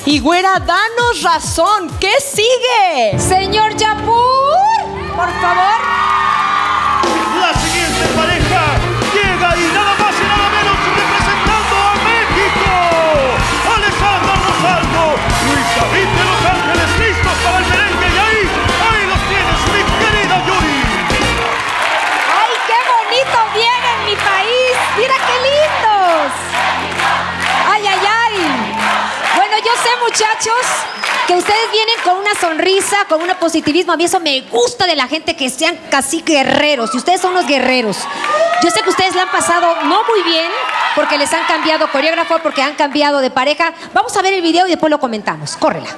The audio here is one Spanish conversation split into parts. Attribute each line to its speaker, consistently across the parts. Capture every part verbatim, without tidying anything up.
Speaker 1: Y güera, danos razón. ¿Qué sigue?
Speaker 2: Señor Yapur, por favor.
Speaker 3: La siguiente pareja llega y nada más y nada menos representando a México. Alejandra Rosaldo, Luis David de Los Ángeles, listos para el merengue. Y ahí, ahí los tienes, mi querida Yuri.
Speaker 2: ¡Ay, qué bonito viene en mi país! ¡Mira qué lindos! ¡Ay, ay, ay! Bueno, yo sé, muchachos, que ustedes vienen con una sonrisa, con un positivismo. A mí eso me gusta de la gente, que sean casi guerreros. Y ustedes son los guerreros. Yo sé que ustedes la han pasado no muy bien, porque les han cambiado coreógrafo, porque han cambiado de pareja. Vamos a ver el video y después lo comentamos. Córrela.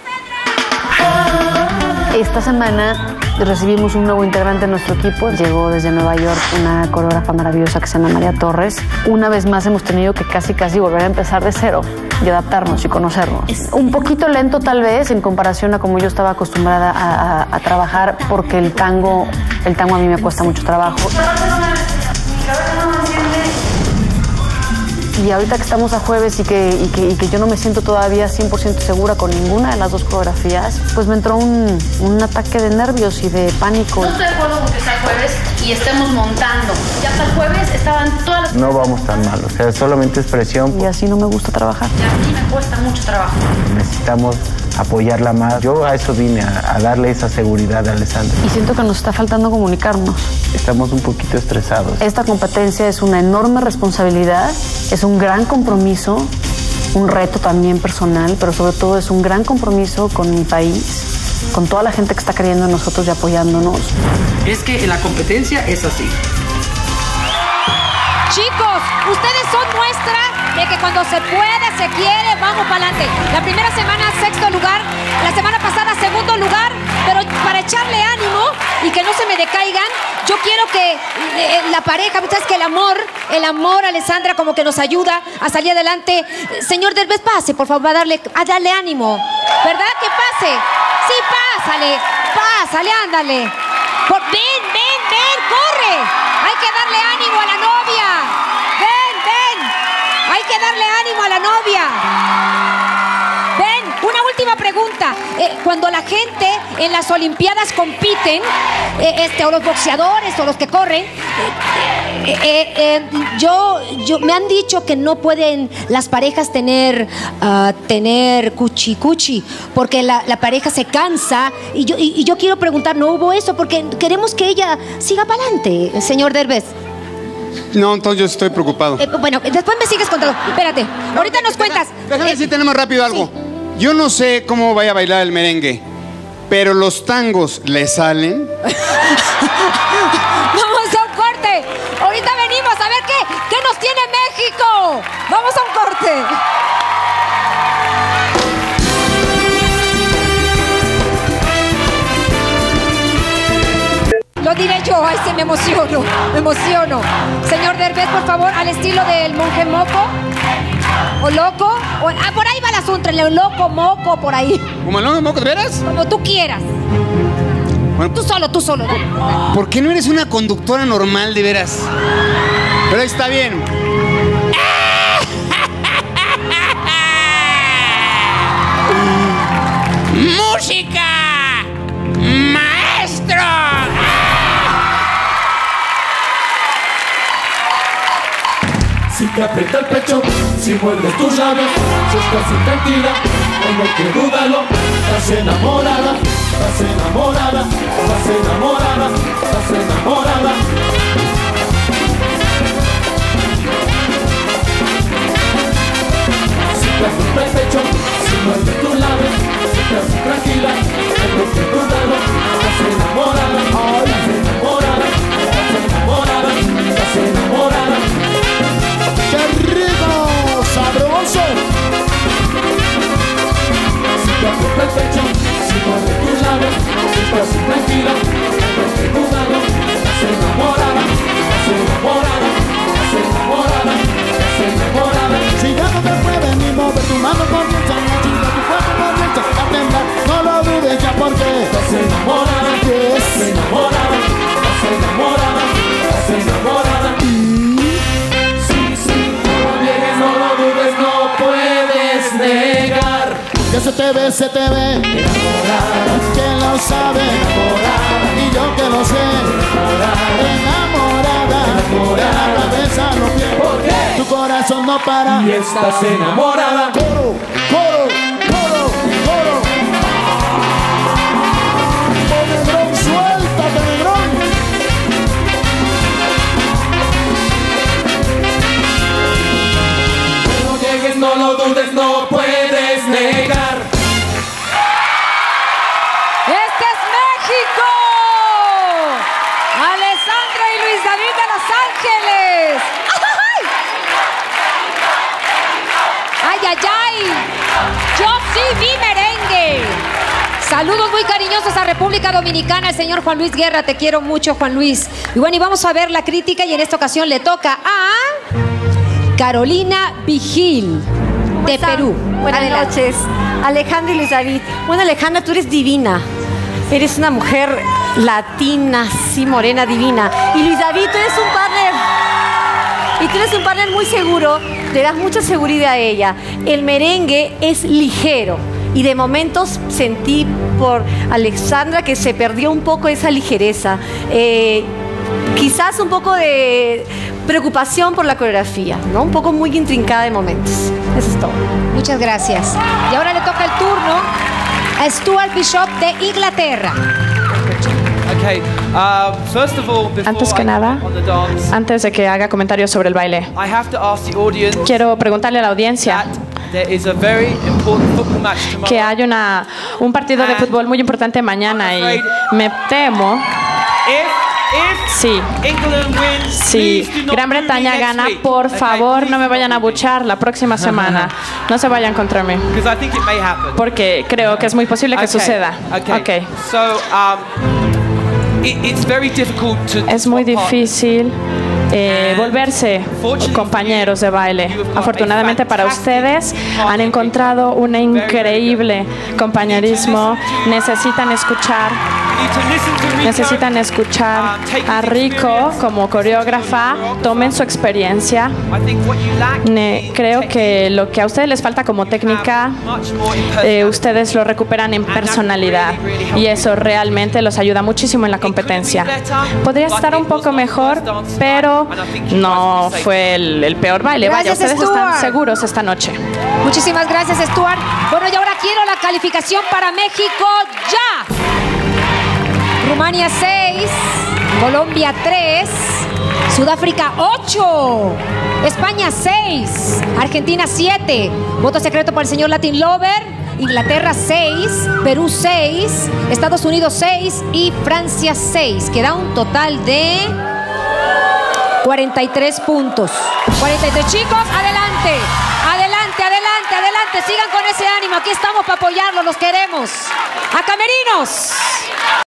Speaker 4: Esta semana recibimos un nuevo integrante en nuestro equipo. Llegó desde Nueva York una coreógrafa maravillosa que se llama María Torres. Una vez más hemos tenido que casi casi volver a empezar de cero y adaptarnos y conocernos. Es un poquito lento tal vez en comparación a como yo estaba acostumbrada a, a, a trabajar, porque el tango, el tango a mí me cuesta mucho trabajo. Y ahorita que estamos a jueves y que, y que, y que yo no me siento todavía cien por ciento segura con ninguna de las dos coreografías, pues me entró un, un ataque de nervios y de pánico.
Speaker 5: No estoy de acuerdo con que sea el jueves y estemos montando. Ya hasta el jueves estaban todas las...
Speaker 6: No vamos tan mal, o sea, solamente es presión.
Speaker 4: Y así no me gusta trabajar.
Speaker 5: Y a mí me cuesta mucho trabajo.
Speaker 6: Necesitamos apoyarla más. Yo a eso vine, a, a darle esa seguridad a Alessandra.
Speaker 4: Y siento que nos está faltando comunicarnos.
Speaker 6: Estamos un poquito estresados.
Speaker 4: Esta competencia es una enorme responsabilidad, es un gran compromiso, un reto también personal, pero sobre todo es un gran compromiso con mi país, con toda la gente que está creyendo en nosotros y apoyándonos.
Speaker 7: Es que la competencia es así.
Speaker 2: Chicos, ustedes son muestra de que cuando se puede, se quiere, vamos para adelante. La primera semana, sexto lugar. La semana pasada, segundo lugar. Pero para echarle ánimo y que no se me decaigan, yo quiero que eh, la pareja, ¿sabes? Que el amor, el amor, Alessandra, como que nos ayuda a salir adelante. Señor Derbez, pase, por favor, a darle, a darle ánimo. ¿Verdad? Que pase. Sí, pásale, pásale, ándale. Por, ven, ven, ven, corre. Hay que darle ánimo a la novia. Ven, ven. Hay que darle ánimo a la novia. Ven, una última pregunta. Eh, cuando la gente en las Olimpiadas compiten, eh, este, o los boxeadores o los que corren, eh, eh, eh, eh, yo, yo, me han dicho que no pueden las parejas tener, uh, tener cuchi cuchi, porque la, la pareja se cansa. Y yo, y, y yo quiero preguntar, ¿no hubo eso? Porque queremos que ella siga para adelante, señor Derbez.
Speaker 8: No, entonces yo estoy preocupado.
Speaker 2: Eh, bueno, después me sigues contando. Espérate, ahorita nos cuentas.
Speaker 8: Déjame
Speaker 2: Eh,
Speaker 8: decir, tenemos rápido algo.
Speaker 2: sí.
Speaker 8: Yo no sé cómo vaya a bailar el merengue, pero los tangos le salen.
Speaker 2: Vamos a un corte. Ahorita venimos a ver qué, qué nos tiene México. Vamos a un corte. Lo diré yo, ay, se me emociono, me emociono. Señor Derbez, por favor, al estilo del monje moco. ¿O loco? O, ah, por ahí va el asunto, el loco, moco, por ahí.
Speaker 8: ¿Como el nombre moco, de veras?
Speaker 2: Como tú quieras.
Speaker 8: Bueno,
Speaker 2: Tú solo, tú solo. Dale.
Speaker 8: ¿por qué no eres una conductora normal, de veras? Pero ahí está bien.
Speaker 3: ¡Música! ¡Maestro!
Speaker 9: Si te aprieta el pecho, si muerdes tus labios, si estás intranquila, no hay que dudarlo. Estás enamorada, estás enamorada, estás enamorada, estás enamorada. Si te aprieta el pecho, si muerdes tus labios, si estás intranquila, no hay que dudarlo. Estás enamorada, estás enamorada, estás enamorada, estás enamorada.
Speaker 3: ¡Qué rico! ¡Sabroso!
Speaker 9: Si te aprieta el pecho, si muerde tus labios, si estás intranquila, no hay que dudarlo. Estás enamorada, estás enamorada, estás enamorada, estás enamorada.
Speaker 3: Si ya no te puedes ni mover tu mano comienza a chica, tu cuerpo comienza a temblar. No lo dudes ya porque
Speaker 9: Estás enamorada, estás enamorada, estás enamorada, estás enamorada. Sí, sí, no lo niegues, no lo dudes, no puedes negar. Que se te ve, se te ve enamorada, que lo sabe enamorada, y yo que lo sé enamorada, enamorada, de la cabeza a los pies. ¿Por qué? Tu corazón no para
Speaker 10: y estás enamorada.
Speaker 9: Coro, coro, coro, coro. Negrón, suéltate, negrón.
Speaker 10: No llegues, no lo dudes, no puedes negar.
Speaker 2: ¡Este es México! Alessandra y Luis David de Los Ángeles. ¡Ay, ay, ay! ¡Yo sí vi merengue! Saludos muy cariñosos a República Dominicana, el señor Juan Luis Guerra. Te quiero mucho, Juan Luis. Y bueno, y vamos a ver la crítica, y en esta ocasión le toca a Carolina Vigil, de
Speaker 11: están?
Speaker 2: Perú.
Speaker 11: Buenas
Speaker 2: Adelante.
Speaker 11: noches, Alejandra y Luis David. Bueno, Alejandra, tú eres divina. Eres una mujer latina, sí, morena, divina. Y Luis David, tú eres un partner. Y tú eres un partner muy seguro. Le das mucha seguridad a ella. El merengue es ligero. Y de momentos sentí por Alexandra que se perdió un poco esa ligereza. Eh, quizás un poco de preocupación por la coreografía, ¿no? Un poco muy intrincada de momentos. Eso es todo.
Speaker 2: Muchas gracias. Y ahora le toca el turno a Stuart Bishop de Inglaterra.
Speaker 12: Okay, uh, first of all, before
Speaker 13: Antes que
Speaker 12: I
Speaker 13: nada,
Speaker 12: comment on the dance,
Speaker 13: antes de que haga comentarios sobre el baile,
Speaker 12: I have to ask the audience
Speaker 13: quiero preguntarle a la audiencia
Speaker 12: there is a very important football match tomorrow.
Speaker 13: que hay una, un partido de fútbol muy importante mañana y me temo, sí, si Gran Bretaña gana, por favor no me vayan a abuchar la próxima semana. No se vayan contra mí,
Speaker 12: Because I think it may happen.
Speaker 13: porque creo que es muy posible que
Speaker 12: Okay,
Speaker 13: suceda.
Speaker 12: Okay.
Speaker 13: Okay.
Speaker 12: So, um, it, it's very difficult to
Speaker 13: Es muy
Speaker 12: swap partners.
Speaker 13: difícil eh, volverse compañeros de baile. Afortunadamente para ustedes han encontrado un increíble compañerismo. Necesitan escuchar, necesitan escuchar a Rico como coreógrafa. Tomen su experiencia. Ne- creo que lo que a ustedes les falta como técnica, eh, ustedes lo recuperan en personalidad, y eso realmente los ayuda muchísimo en la competencia. Podría estar un poco mejor, pero no fue el, el peor baile. Vaya,
Speaker 2: Gracias,
Speaker 13: ustedes están
Speaker 2: Stuart.
Speaker 13: seguros esta noche.
Speaker 2: Muchísimas gracias, Stuart. Bueno, y ahora quiero la calificación para México ya. Rumania seis, Colombia tres, Sudáfrica ocho, España seis, Argentina siete, voto secreto para el señor Latin Lover, Inglaterra seis, Perú seis, Estados Unidos seis y Francia seis. Queda un total de cuarenta y tres puntos. cuarenta y tres, chicos, adelante, adelante, adelante, adelante. Sigan con ese ánimo. Aquí estamos para apoyarlos, los queremos. ¡A camerinos!